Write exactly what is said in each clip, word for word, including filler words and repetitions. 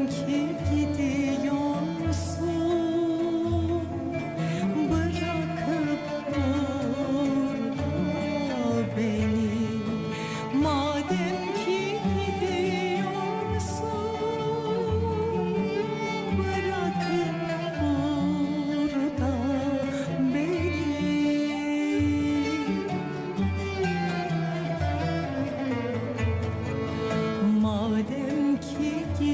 ki gidiyorsun, bırakıp burada beni. Madem ki gidiyorsun, bırakıp burada beni. Madem ki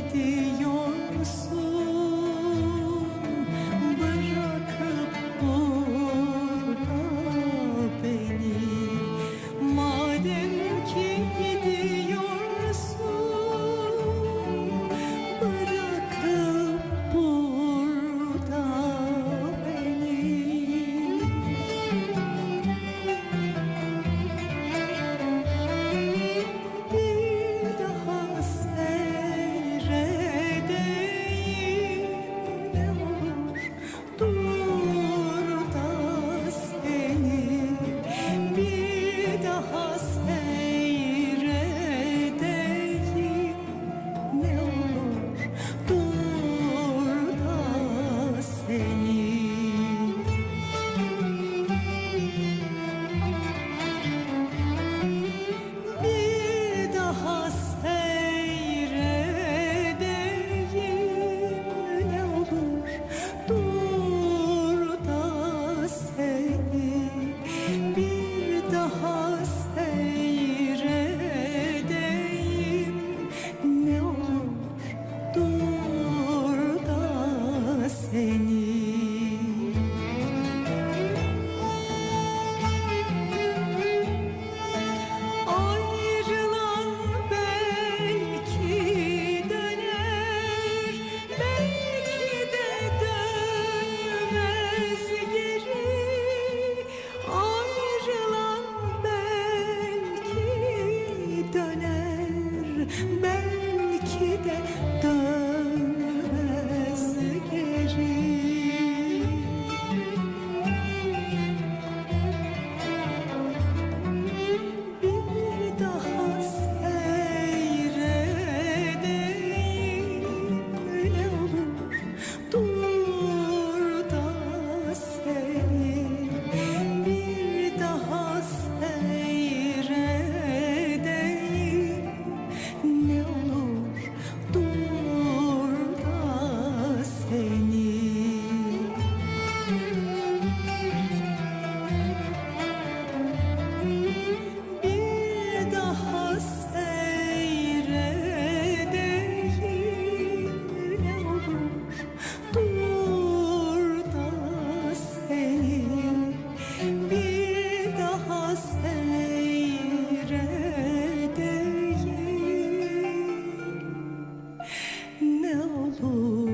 gidiyorsun, bırakıp burada beni. Madem ki gidiyorsun, bırakıp burada beni. Bir daha seyredeyim ne olur, dur da seni. Bir daha seyredeyim ne olur, dur da seni. Bir daha seyredeyim ne olur, dur da seni. Bir daha seyredeyim ne olur, dur da seni. Ayrılan belki döner, belki de dönmez geri. Ayrılan belki döner, belki de dönmez geri. Bir daha seyredeyim ne olur, dur da seni. Bir daha seyredeyim ne olur, dur da seni. Bir daha seyredeyim ne olur, dur da seni. Bir daha seyredeyim ne olur.